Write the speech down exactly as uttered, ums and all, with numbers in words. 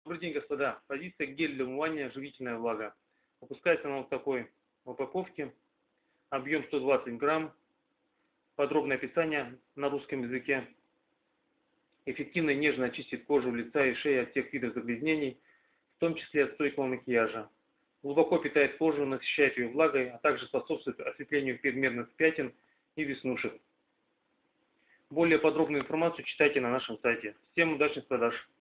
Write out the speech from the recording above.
Добрый день, господа. Позиция гель для умывания «Живительная влага». Выпускается она вот в такой упаковке. Объем сто двадцать грамм. Подробное описание на русском языке. Эффективно и нежно очистит кожу лица и шеи от всех видов загрязнений, в том числе от стойкого макияжа. Глубоко питает кожу, насыщает ее влагой, а также способствует осветлению пигментных пятен и веснушек. Более подробную информацию читайте на нашем сайте. Всем удачных продаж!